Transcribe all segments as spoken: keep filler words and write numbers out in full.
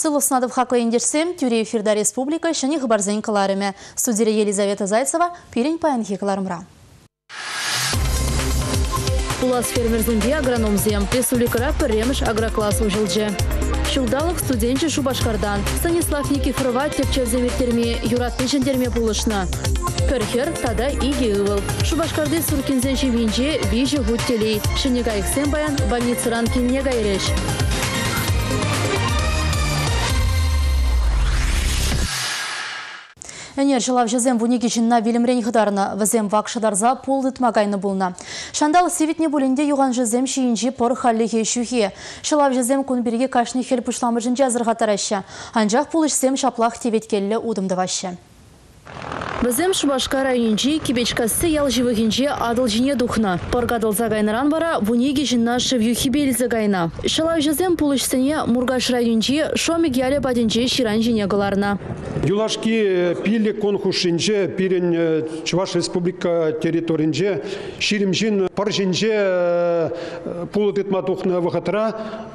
Сылоснадов хақы ендерсем, тюре эфирда республика, шыны хабарзен каларыме. Студия Елизавета Зайцева, пирень паянхи каларымра. Улас фермерзінде агрономзем, республикара пірреміш агроклассу жылжы. Шылдалық студенчі Шубашкардан, Станислав Никифорова тепчевземеттерме, юратны жендерме булышна. Пірхер тада иге ұвыл. Шубашкарды суркинзен жевинже вижі гуттелей. Шынега ексен баян больницыран кенне гайреш. Энер жылав жезем вунегичін на вилімрен хыдарына, візем вакшадарза полдыт магайны болна. Шандал севетне болінде юған жезем шиінжі пор халлихе шухе. Жылав жезем күнберге кашны хел пұшламыжын жазырға тараща. Анжақ полышсем шаплақ теветкелі удымдывашы. Візем Шубашка районжи кибечкасы ял живыгинже адыл жине духна. Поргадыл загайныран бара вунеги жинна шывюхи бел загайна. Шалай жезем пулышсыне Мургаш районжи шомик яле бадинже ширан жине галарна. Юлашки пили конхушинже пирен Чуваш республика территоринже ширимжин паржинже пулытытма тухна вахатра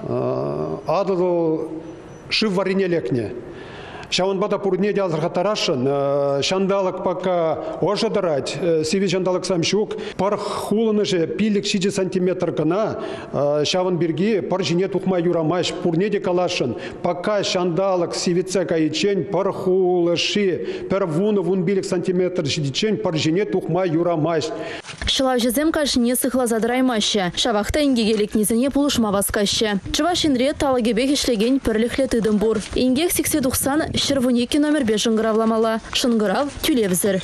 адыл шив варине лекне. Шаун бада пурне дязрха тарашын, шандалык пока ожадарать, сиви шандалык самшук, пар хулыны же пилик шиджи сантиметр гана, шаван берги, пар жине тухма юрамаш, пурне де калашын, пока шандалык сивице каичень, пар хулы ши, пер вуны вун билик сантиметр шидичень, пар жине тухма юрамаш. Шылав жезем кашыне сыхла задраймаще, шавахта ингегелик низіне пулышма васкаще. Чывашинре талагебек ишлеген пірліхле тыдымбур. Ингек сиксе тухсан Шервунеки номер бешен гравламала. Шынгырав тюлевзір.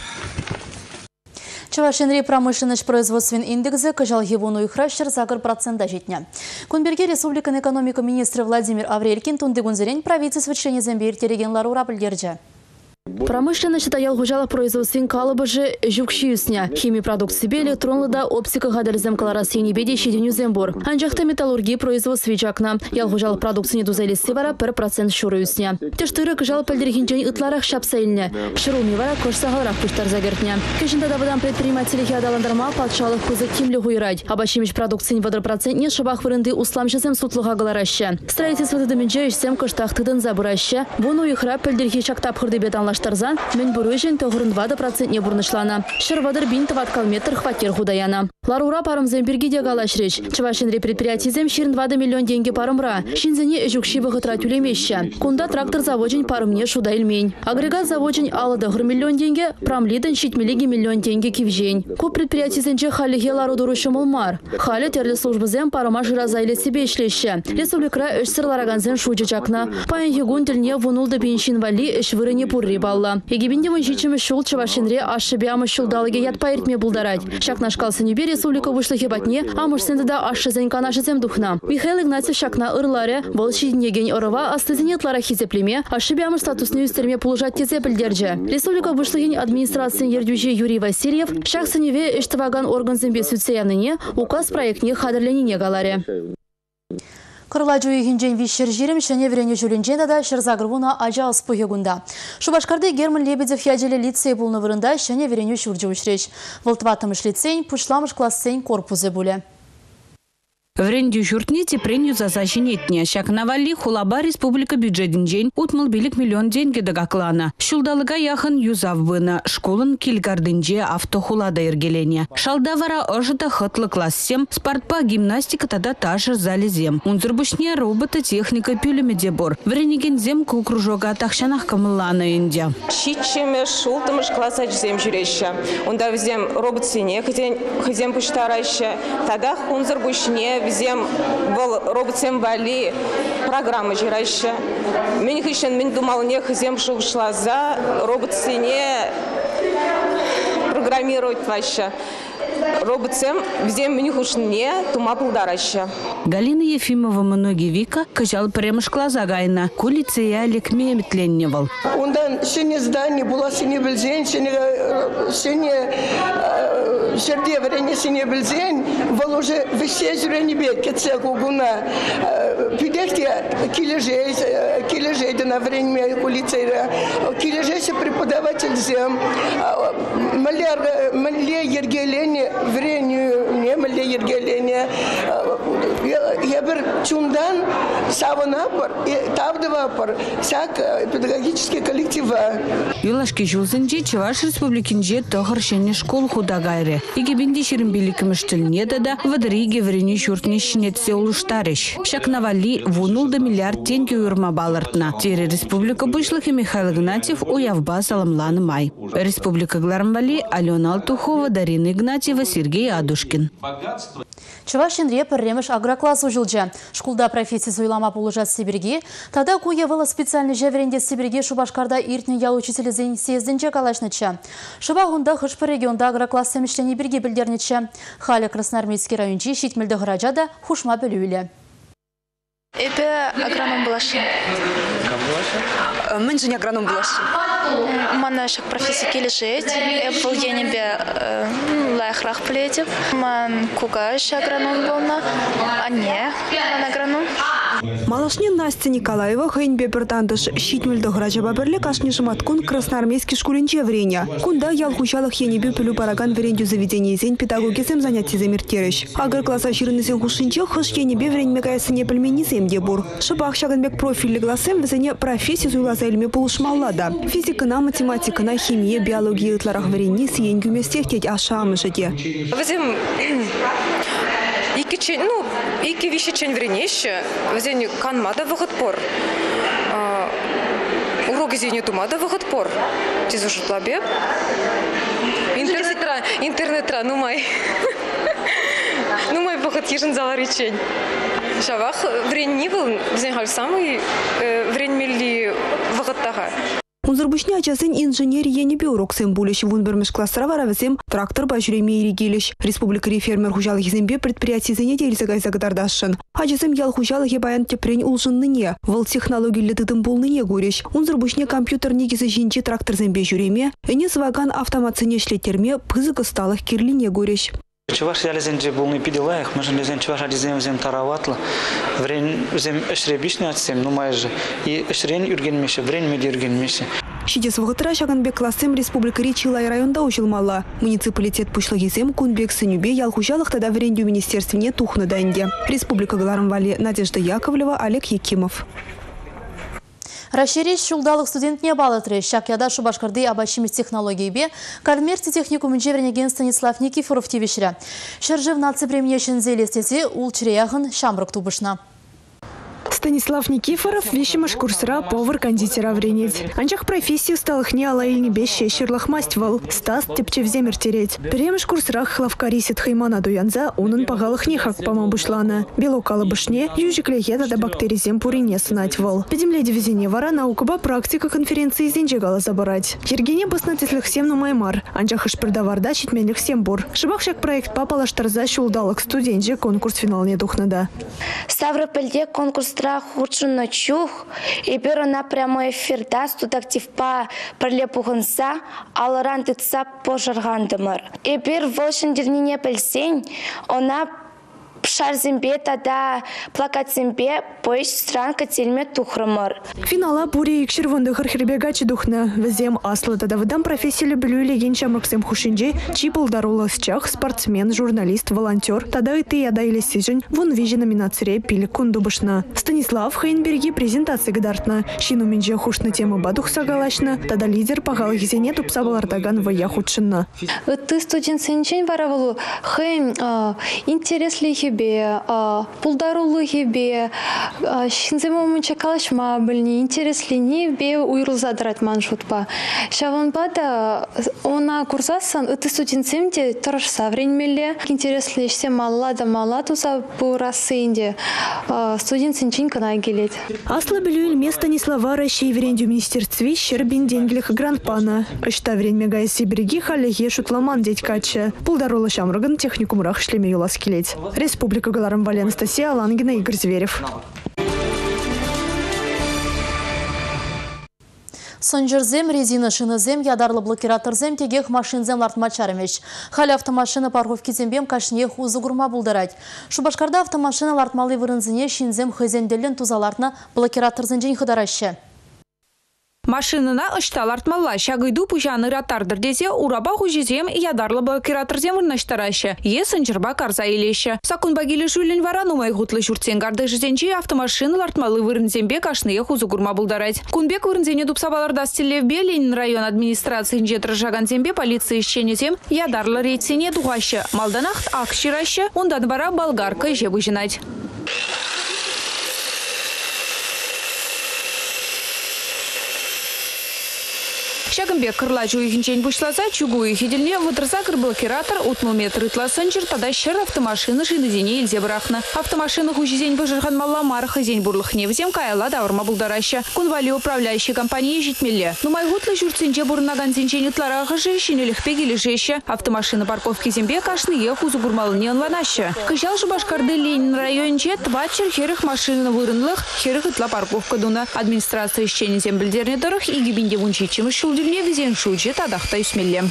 Чувашинри промышленность производствен индексы кыжал гивуну и хращер загр процента житня. Кунберге республикан экономика министр Владимир Аврелькин тундыгунзерень правительство члени зембир тереген ларура білдерджі. Промышленность таял гужала производствен калыбыжы жүкшиюсня. Химия продукции бе электронлыда оптика гадарзем каларасыни беде шеденю зембор. Анжақта металлургии производстве жакна. Ял гужала продукции недузайлесі вара пір процент шуруюсня. Тештыры кыжал пәлдергенжен ытларах шапсайыльне. Шыруми вара кошсағаларақ пуштар загертня. Кешінде давыдан предприниматели хиадаландарма патшалық кузы кимлі хуйрать. Абашимич продукции вадыр процентне шабах вырынды услам жезем сутлыға галараща. Строительство тыдымінже үшсем кыштақ тыдын забыраща. Буну ихра пәлдерге шактап хырды бетанлаш Тарзан, мен бурыжен тоғырын двадцать процент не бурнышлана. Шырвадыр бин тваткал метр хватер худаяна. Ларура парымзем бергиде галаш реч. Чувашинри предприятизем ширин двадцать миллион деньги парымра. Шинзене эжукши выхытра тюлемеща. Кунда трактор заводень парымне шуда ильмень. Агрегат заводень аладығыр миллион деньги, прамлиден щитмелиги миллион деньги кивжень. Ку предприятизенче халихе ларудуру шумылмар. Хали терли службызем парыма жиразайле себе ишлеща. Республикра өшсір лараганзен шуджачакна. Паян егун тельне вунулды беншин вали эш вырыне пурри. Егибинде мыжичимы шул Чувашинре ашыбямы шулдалыге ятпа иртме булдарать. Шакна шкалсынебе республика вышла хебатне, а мышсенде да ашызен канашызем духна. Михаил Игнатьев шакна ырларе, волшиднеген орова астызенет лара хизеплеме, ашыбямы статусный үстерме пулужать тезе пілдерже. Республика вышла ген администрациян ердюжи Юрий Васильев, шаксыневе эштаваган органзембе сүтсеявныне, указ проектне хадырленіне галаре. Кырладжу егінжен вишер жерім шәне верене жүлінжен да шырзагырвуна ажа ұспығы гунда. Шубашкарды Герман Лебедев ядjelі лицей бұлны вырында шәне верене жүрджі үшреш. Волтватымыш лицейн, пұшламыш классейн корпузы бұлі. Вренди журтни тепренью за защинетня. Шак навали хулаба республика бюджетин день утмал билик миллион деньги дагаклана. Шулдалыга яхан юзав бына. Школын килгардынже автохулада ергелене. Шалдавара ожита хытлы класс семь. Спортпа гимнастика тада ташыр залезем. Унзырбушне робота техника пюлемеде бор. Врениген зем кулкружога тахшанах камылана инде. Щитчеме шултымыш класса зем жүреща. Унда взем робот сине хызем пуштараща. Тада унзырбушне Взем был роботем вали программа жираща. Мен хищен мен думал не хзем шла за робот сине программировать вообще. Роботсем взем мне хушне тума пулдараща. Галина Ефимова многие вика качал премшкла загайна. Кулицы я лекме метленневал. Ондан сине здание была сине бельзень, сине сине жерде врене сине бельзень, вол уже все зрение бед кецеку гуна. Пидехте килежей килежей на время кулицы килежей преподаватель зем. Маляр мале ергеление врению не мале ергеление. Я бер чундан саванапар и тавдывапар всяк педагогические коллективы. Юлашки жулзынче Чуваш республикинже тохар шене школ худагайры. Иге бинди ширинбиликим штылне да вадыриге врене шуртне шинетсе улуштарыш. Шакнавали вунулда миллиард тенге уйрма балартна. Тере республика бушлых и Михаил Игнатьев уявба саламланы май. Республика Гларамвали Алена Алтухова, Дарина Игнатьева, Сергей Адушкин. Чувашинре пірреміш агроклассу жылжа. Шкулда профессия суйлама полужат Сибирги. Тада куевала специальный жаверенде Сибирги Шубашкарда иртне ял учителі съездінче калашныча. Шубағында хышпы регионда агроклассы мішлені бірге білдерніче. Халі Красноармейский райончи шитмелді ғырачада хушма білуілі. Эпе агроном булашы. Кам булашы? Мен же не агроном булашы. Мана шак профессия келешет. Эп был енебе лайхрах плетев. Ман кугаш агроном болна. А не, ман агроном. Малашне Настя Николаева хейнбе бертандыш щитмельді ғырачаба бірлі кашни жыматкун Красноармейский шкуренче вреня. Кунда ял хучалых енебе пілу параган врендю заведение зень педагогизм занятий замертерыш. Агар класса ширынызен хушинче хыш енебе вреньме каясыне пельменизем дебур. Шыбақ шагынбек профильлі гласем візіне профессия зуйлаза эльме полушмаллада. Физикана, математикана, химия, биология ытларах вренни сиен гюместехтеть ашамышыде. Візім Iki çen, ну, iki вещи çen вренеще, везень канмада выход пор, урок зене тумада выход пор, тез уже тлабе, интернетра, интернетра, ну май, ну май выход ежен залари чен. Шавах врен не был, везень халь самый врен мели выход тага. Унзырбушне ачасын инженер енебе уроксен булеш вунбермеш классара варавесем трактор бажуреме иригелеш. Республика фермер хужалых зембе предприятий занятий загай загадардашын. Ачасым ял хужалых ебаян тепрень улжынныне. Вол технологиялы тыдым булныне гуреш. Унзырбушне компьютер негизы жинче трактор зембе журеме. Эне сваган автоматсыне шлетерме пызык сталых кирлине гуреш. Чуваш ялезенже булны пиделаях, мы же лезем чуваш ализем зем тараватла, врен зем эшребишне атсем, ну майже и эшрен юргенмеше, врен медюргенмеше. Шидес вғытыра шағанбек классым республика Речилай районда ушылмалла. Муниципалитет пушлыгизем кунбек сынюбе ялхужалых тада врендю министерстве тухны дайнде. Республика Гларамвали Надежда Яковлева, Олег Якимов. Расширить шулдалық студентне балытры. Шакяда Шубашкарды обачимец технологии бе, Кальмерти технику мünчевренеген Станислав Никифоров тивишря. Шержев наци премьешен зелестеси улчреяхын шамрык тубышна. Станислав Никифоров вещимаш курсра повар-кондитера вренеть. Анчах профессию сталых не алаильни беще шерлах мастьвал. Стас тепчевземер тереть. Перемеш курсрах хлавкарисит хаймана дуянза, унын пагалых нехак помабушлана. Белокалы бышне, южикле еда да бактерий земпурине сынатьвал. Педемле дивизине вара наукаба практика конференции зенжегала забарать. Ергене баснатислых сем нумаймар. Анчах иш продаварда читменлих сембур. Шибахшак проект папала штарза шулдалых студенже конкурс финал не духнада. Ставропольде конкурс худший ночух, и первый на прямой эфир да, студактив по пролепуханса, аларан тыца пожаргандамар. И первый волшин дернине пельсень, она пшар зембе тада плакат зембе поищ странка тельме тухрамар. Финала бури икшервонды хархербегачи духна. Везем аслы тада выдам профессии люблю легенча Максим Хушинджи, чипл дарула чах, спортсмен, журналист, волонтер. Тада и ты яда или сижень, вон вижи номинации пили кундубышна. Станислав Хейнберги презентации гадартна. Щину минже хушна тема бадух сагалашна. Тада лидер пагалых зене тупсабалардаган вая худшина. Ты студент сенчень варавалу. Хейм интерес ли хебе, пулдарулы хебе, шинземом чакалашма были интерес ли не бе уйрул задрать маншутпа. Шаван бада она курсасан, ты студент семте торж современле. Интерес ли все мала да мала туза по рассенде. Студент сенчень канай гелет. Асла белюэль место не слова ращей врендю министерстве щербин деньглих грандпана. Ащта врень мегай сибириги халехе шутламан дядькача. Пулдарула шамраган техникум рах шлеме юласкелеть. Республика Гларамвали Анастасия Алангина, Игорь Зверев. Сонжерзем, резина шинызем, ядарлы блокираторзем, тегех машинзем лартмачарымеш. Халі автомашина парковки зембем кашнех узы гурма булдырать. Шубашкарда автомашина лартмалы вырынзыне шинзем хызенделен тузалартна блокираторзен жень хыдараще. Машинына ыштал артмалла. Шагыйду пужаны ратардыр дезе ураба хужизем ядарлы блокираторзем вырнаштарашы. Есін жырба карза елеші. Сакун багилі жүлін вара нумай ғутлы жүртсен гарды жызенче автомашины артмалы вырынзембе кашные хузу гурма булдарать. Кунбек вырынзене дупсабаларда стелевбе Ленин район администрации жетір жаганзембе полиция ищенезем ядарлы рейтсене дуғашы. Малданахт акширашы, ондан бара болгарка жебу жинать. Шагымбек кырла жуйхинчен бушласа, чугуй хиделне выдырса блокиратор утму метр итласынчыр, тада шыр автомашины шинызене илзе брахна. Автомашины хужизень быжырхан малла марха зень бурлых невзем каяла давырма булдараща. Кунвали управляющей компании житмелле. Нумай гутлы журцинче бурнаган зенчен итларага жишинелих пегили жеща. Автомашины парковки зембе кашные хузу гурмалыне онланаща. Кыжал же башкарды Ленин районче твачер херых машины вырынлых, херых итла парковка дуна. Администрация ищени зембельдерне дырых и гибинде вунчичим шулдер не везен шуджи тадахта усмеллем.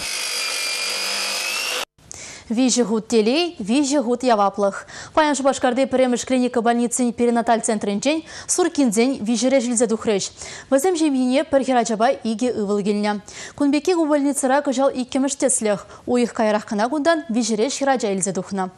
Вижи гуд телей, вижи гуд яваплых. Паянш башкарды премеш клиника больницы перинаталь центринчен, суркинзень вижере жилзе духреш. Вазем жемине перхерачаба иге ывылгельня. Кунбеки гу больницара кыжал иккемештеслех. У их кайрахкана гундан вижере шираджа илзе духна.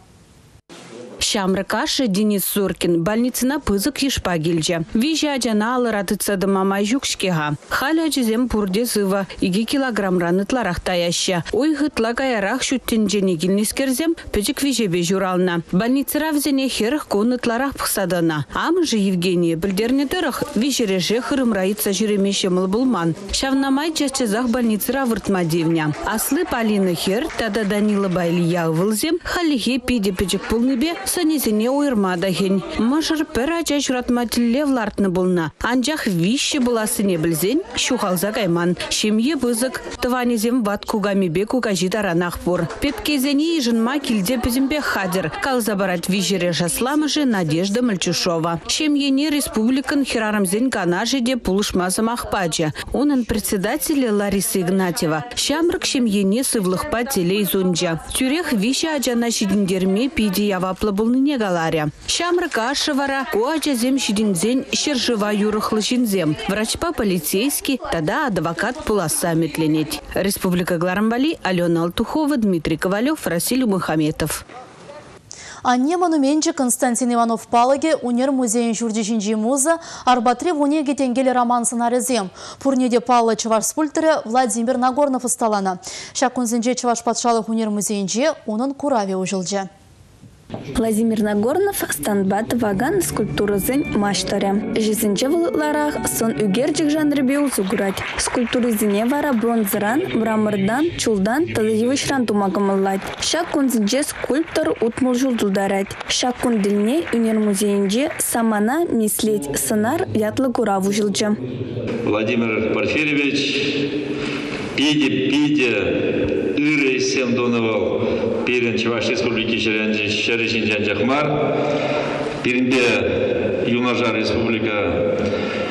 Шамрыкашы Денис Суркин больницына пызык ешпа келже. Вижа ажана алыратыца дымамай жүкшкеға. Халі ажызем пурде зыва, иге килограмм ранытларақ таяшы. Ой ғытла каярах шүттен жені келнескерзем, пөчік вижебе журална. Больницыра взене херіх конытларақ пықсадына. Амы же Евгения білдерне дырық, вижереже хырымрайытса жүремеше мыл бұлман. Шавнамай чашчызақ больницыра выртмадевня. Аслы Полина хер, тада Данила Байлия вылзем, халихе пиде пөчік пулныбе, сонезіне уйырма дахен. Мажыр пір ажа жүратматилле влартны болна. Анжақ вище буласыне білзен, шухалза кайман. Шемье бызык, тыванезем ват кугамебе кугажи таранақ бұр. Пепкезене ежінма килде пізімбе хадер. Калза барат вижере жасламыжы Надежда Мальчушова. Шемьене республикан хирарамзен канажеде пулышмазы махпаджа. Онын председателі Лариса Игнатьева. Шамрык шемьене сывлықпа телей зонджа. Тюрех вище ажана шидіндерме пиде яваплы булныне галаря. Шамрыка ашывара, куача зем шидинзен шержыва юрыхлы шинзем. Врачпа полицейский, тада адвокат пуласа метленеть. Республика Гларамбали, Алена Алтухова, Дмитрий Ковалев, Расиль Мухаметов. Анне монуменче Константин Иванов палаге унер музейн журдишинжи муза арбатри вуне гетенгели роман сценаризем. Пурнеде палла чуваш спультере Владимир Нагорнов усталана. Шакунзенже чуваш патшалых унер музейнже унын кураве ужилже. Владимир Нагорнов станбат ваган скульптуры зен маштаре. Жизнче выларах сон үгерджик жанры беу зугурать. Скульптуры зене вара бронзыран, мрамордан, чулдан, тазаевышран тумагамаллать. Шакун зенче скульптор утмул жулдулдарать. Шакун дильне унер музейнже самана мислеть сценар ятлы кураву жилче. Владимир Порфирьевич пиде-пиде ыры сем донывал перен Чуваш Республики Шережин Жанжахмар, перенде Юнажар Республика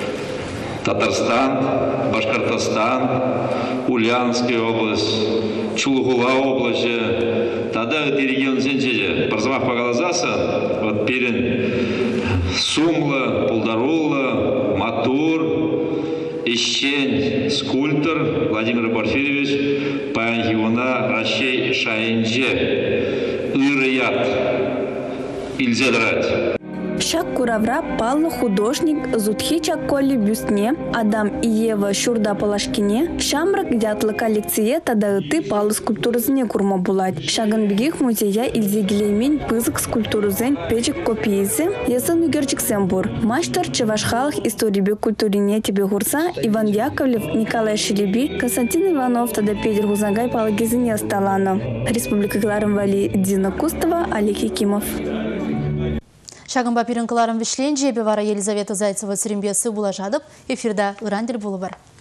Татарстан, Башкортостан, Ульяновская область, Чулгула область. Тогда этот регион Зенчеже, Парзамах Пагалазаса, вот перен Сумла, Пулдарула, Матур, Ищень, скульптор Владимир Порфирьевич, паян Юна, Ращей Шаинже, Ирыят, Ильзедрать. Шак куравра паллы художник Зудхи Чакколи бюстне, Адам и Ева Шурда Палашкине, Шамрак дятлы коллекция тадагыты паллы скульптурызне курма булать. Шаганбегих музея Ильзегилеймен пызык скульптурызен печек копиезе, ясын үгерчик Сембур. Маштар Чевашхалых историбе культурине тебе гурса Иван Яковлев, Николай Шелеби, Константин Иванов тада Петр Гузангай палагизине осталана. Республика Гларамбали, Дина Кустова, Олег Якимов. Шагымба пирынкаларым вишленже бевара Елизавета Зайцева сиримбесі булажадып, эфирда Ирандер булы бар.